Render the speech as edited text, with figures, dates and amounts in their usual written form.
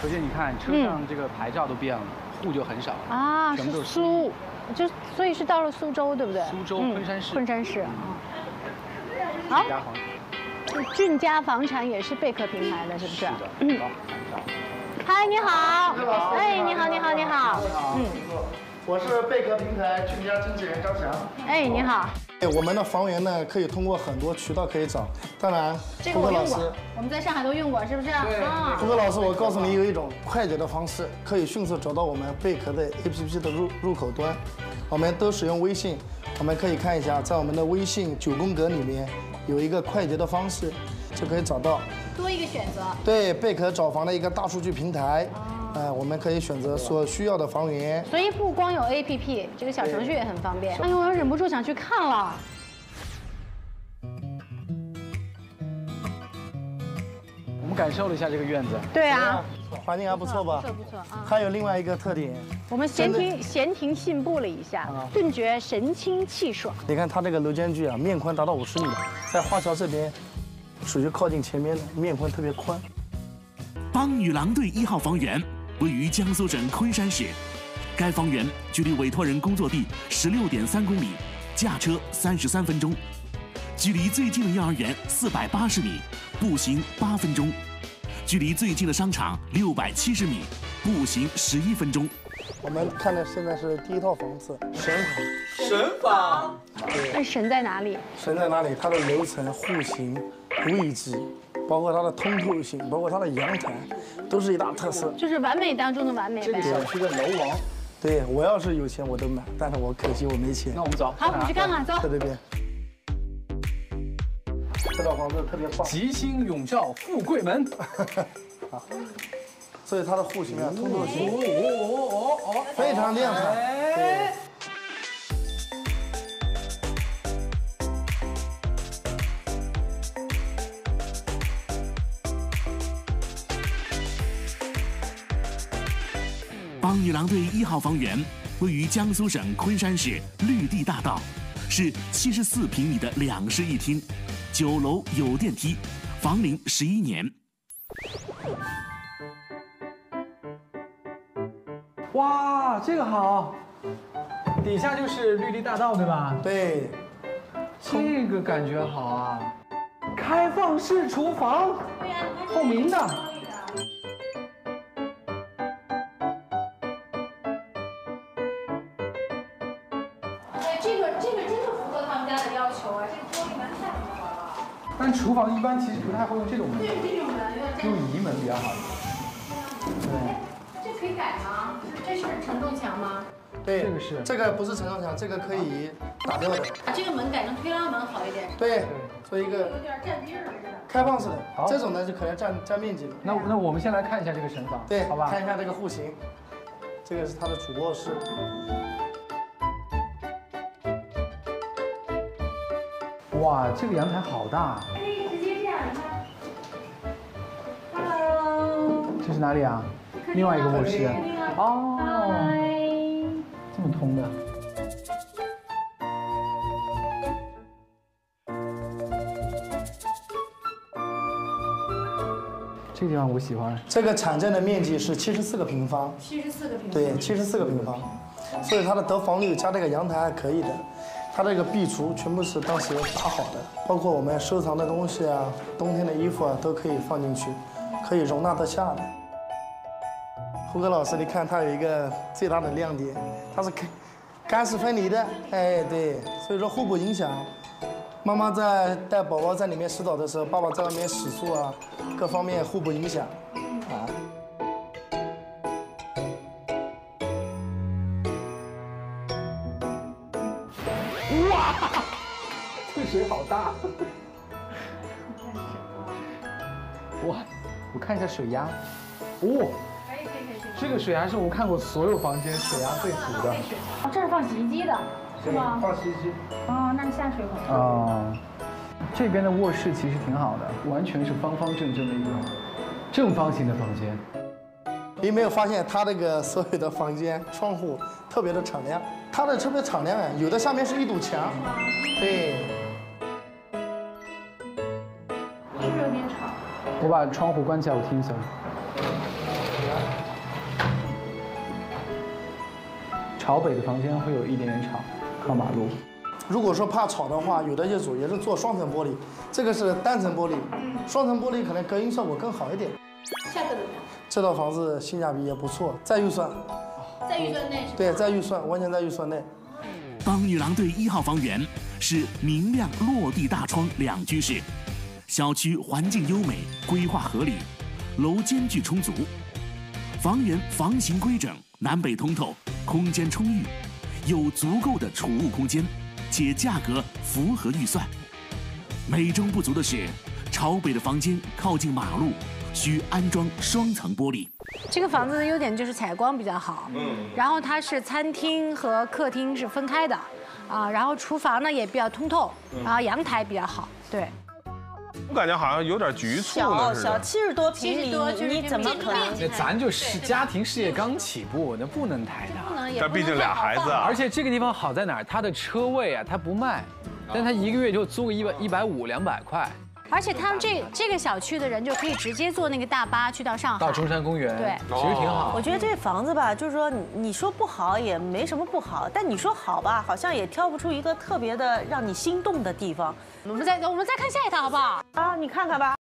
而且你看车上这个牌照都变了，沪就很少啊， 全部都是苏，就所以是到了苏州，对不对？ 苏州昆山市。 昆山市啊。好。俊家房产也是贝壳平台的，是不是？ 是的。 嗨，你好。哎，你好，你好，你好。 我是贝壳平台俊家经纪人张翔。 哎，你好。 我们的房源呢，可以通过很多渠道可以找。当然， 这个我用过，我们在上海都用过，是不是？ 对。胡歌老师，我告诉你，有一种快捷的方式，可以迅速找到我们贝壳的 APP 的入口端。我们都使用微信，我们可以看一下，在我们的微信9宫格里面有一个快捷的方式，就可以找到。 多一个选择。 对，贝壳找房的一个大数据平台。我们可以选择所需要的房源， 所以不光有 APP， 这个小程序也很方便。哎呦，我忍不住想去看了。 我们感受了一下这个院子， 对啊， 环境还不错吧？ 不错不错啊。 还有另外一个特点， 我们闲庭信步了一下，顿觉神清气爽。 你看它这个楼间距啊，面宽达到50米，在花桥这边属于靠近前面的，面宽特别宽。 邦女郎队1号房源。位于江苏省昆山市，该房源距离委托人工作地16.3公里，驾车33分钟；距离最近的幼儿园480米，步行8分钟；距离最近的商场670米，步行11分钟。 我们看的现在是第一套房子，神房。 神房？ 那神在哪里？ 神在哪里？它的楼层、户型、位置。包括它的通透性，包括它的阳台，都是一大特色。 就是完美当中的完美呗。 这个小区的楼王。 对，我要是有钱我都买，但是我可惜我没钱。 那我们走。 好，我们去看看，走。 在这边。这套房子特别棒。 吉星永照富贵门。 好。所以它的户型啊，通透性，非常亮彩。对。 邦女郎队1号房源位于江苏省昆山市绿地大道，是74平米的2室1厅，9楼有电梯，房龄11年。 哇，这个好，底下就是绿地大道，对吧？ 对， 这个感觉好啊，开放式厨房，透明的。但厨房一般其实不太会用这种门， 对这种门用移门比较好。对。 这可以改吗？这是承重墙吗？ 对， 这个是。 这个不是承重墙，这个可以打掉的。 把这个门改成推拉门好一点。 对，做一个有点占地儿似的。 开放式的，这种呢就可能占面积了。 那我们先来看一下这个神房， 对， 好吧？ 看一下这个户型，这个是它的主卧室。 哇，这个阳台好大！ 可以直接这样，你看。Hello。 这是哪里啊？另外一个卧室。哦。这么通的。这个地方我喜欢。 这个产证的面积是74个平方。 74个平方。 对，74个平方，所以它的得房率加这个阳台还可以的。它这个壁橱全部是当时打好的，包括我们收藏的东西啊、冬天的衣服啊都可以放进去，可以容纳得下的。胡歌老师，你看它有一个最大的亮点，它是干湿分离的，哎对，所以说互不影响。妈妈在带宝宝在里面洗澡的时候，爸爸在外面洗漱啊，各方面互不影响，啊。 哇，这个水好大！哇，我看一下水压，哦，这个水压是我看过所有房间水压最足的。 哦，这是放洗衣机的，是吗？ 放洗衣机。 哦，那下水口。 哦，这边的卧室其实挺好的，完全是方方正正的一个正方形的房间。 你有没有发现它这个所有的房间窗户特别的敞亮？它的特别敞亮啊，有的下面是一堵墙。对。 是不是有点吵？ 我把窗户关起来，我听一下。 朝北的房间会有一点点吵，靠马路。 如果说怕吵的话，有的业主也是做双层玻璃，这个是单层玻璃，双层玻璃可能隔音效果更好一点。 价格怎么样？ 这套房子性价比也不错，在预算。 在预算内。 对，在预算，完全在预算内。 邦女郎队1号房源是明亮落地大窗2居室，小区环境优美，规划合理，楼间距充足，房源房型规整，南北通透，空间充裕，有足够的储物空间，且价格符合预算。美中不足的是，朝北的房间靠近马路，需安装双层玻璃。 这个房子的优点就是采光比较好，然后它是餐厅和客厅是分开的，然后厨房呢也比较通透，然后阳台比较好，对。 我感觉好像有点局促呢， 小70多平米，你怎么可能？ 那咱就是家庭事业刚起步，那不能太大。 但毕竟俩孩子啊， 而且这个地方好在哪儿？它的车位啊，它不卖，但它1个月就租个150、200块。 而且他们这个小区的人就可以直接坐那个大巴去到上海， 到中山公园， 对， 其实挺好。 我觉得这房子吧，就是说你说不好也没什么不好，但你说好吧，好像也挑不出一个特别的让你心动的地方。 我们再看下一套好不好？ 啊，你看看吧。